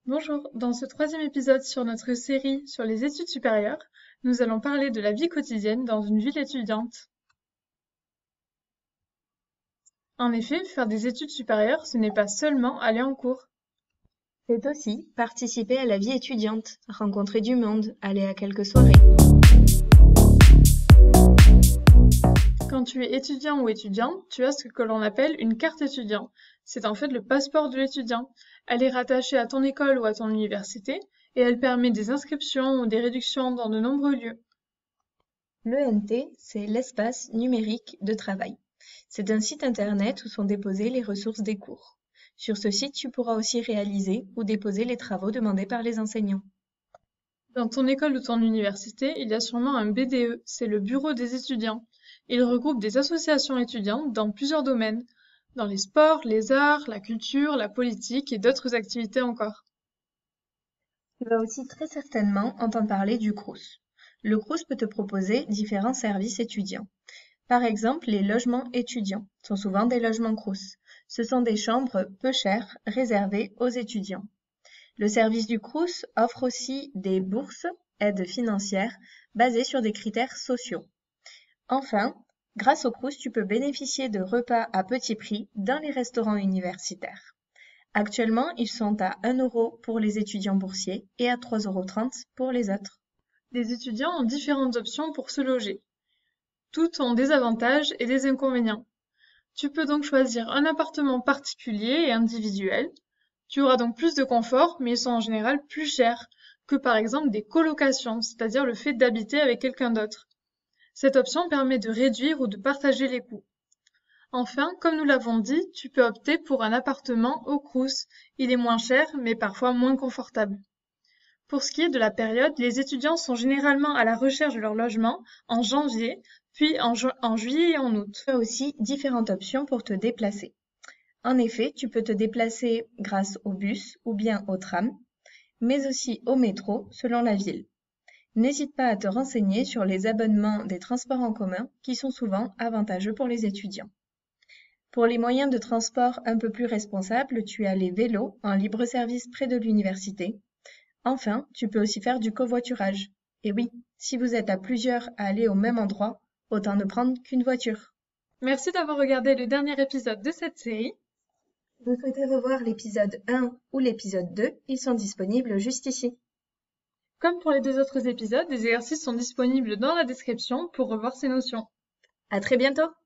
Bonjour, dans ce troisième épisode sur notre série sur les études supérieures, nous allons parler de la vie quotidienne dans une ville étudiante. En effet, faire des études supérieures, ce n'est pas seulement aller en cours. C'est aussi participer à la vie étudiante, rencontrer du monde, aller à quelques soirées. Quand tu es étudiant ou étudiante, tu as ce que l'on appelle une carte étudiant. C'est en fait le passeport de l'étudiant. Elle est rattachée à ton école ou à ton université et elle permet des inscriptions ou des réductions dans de nombreux lieux. L'ENT, c'est l'espace numérique de travail. C'est un site internet où sont déposées les ressources des cours. Sur ce site, tu pourras aussi réaliser ou déposer les travaux demandés par les enseignants. Dans ton école ou ton université, il y a sûrement un BDE, c'est le bureau des étudiants. Il regroupe des associations étudiantes dans plusieurs domaines, dans les sports, les arts, la culture, la politique et d'autres activités encore. Tu vas aussi très certainement entendre parler du Crous. Le Crous peut te proposer différents services étudiants. Par exemple, les logements étudiants sont souvent des logements Crous. Ce sont des chambres peu chères réservées aux étudiants. Le service du Crous offre aussi des bourses, aides financières, basées sur des critères sociaux. Enfin, grâce au Crous, tu peux bénéficier de repas à petit prix dans les restaurants universitaires. Actuellement, ils sont à 1 euro pour les étudiants boursiers et à 3,30 € pour les autres. Les étudiants ont différentes options pour se loger. Toutes ont des avantages et des inconvénients. Tu peux donc choisir un appartement particulier et individuel. Tu auras donc plus de confort, mais ils sont en général plus chers que par exemple des colocations, c'est-à-dire le fait d'habiter avec quelqu'un d'autre. Cette option permet de réduire ou de partager les coûts. Enfin, comme nous l'avons dit, tu peux opter pour un appartement au Crous. Il est moins cher, mais parfois moins confortable. Pour ce qui est de la période, les étudiants sont généralement à la recherche de leur logement en janvier, puis en juillet et en août. Tu as aussi différentes options pour te déplacer. En effet, tu peux te déplacer grâce au bus ou bien au tram, mais aussi au métro selon la ville. N'hésite pas à te renseigner sur les abonnements des transports en commun qui sont souvent avantageux pour les étudiants. Pour les moyens de transport un peu plus responsables, tu as les vélos en libre service près de l'université. Enfin, tu peux aussi faire du covoiturage. Et oui, si vous êtes à plusieurs à aller au même endroit, autant ne prendre qu'une voiture. Merci d'avoir regardé le dernier épisode de cette série. Si vous souhaitez revoir l'épisode 1 ou l'épisode 2, ils sont disponibles juste ici. Comme pour les deux autres épisodes, des exercices sont disponibles dans la description pour revoir ces notions. À très bientôt!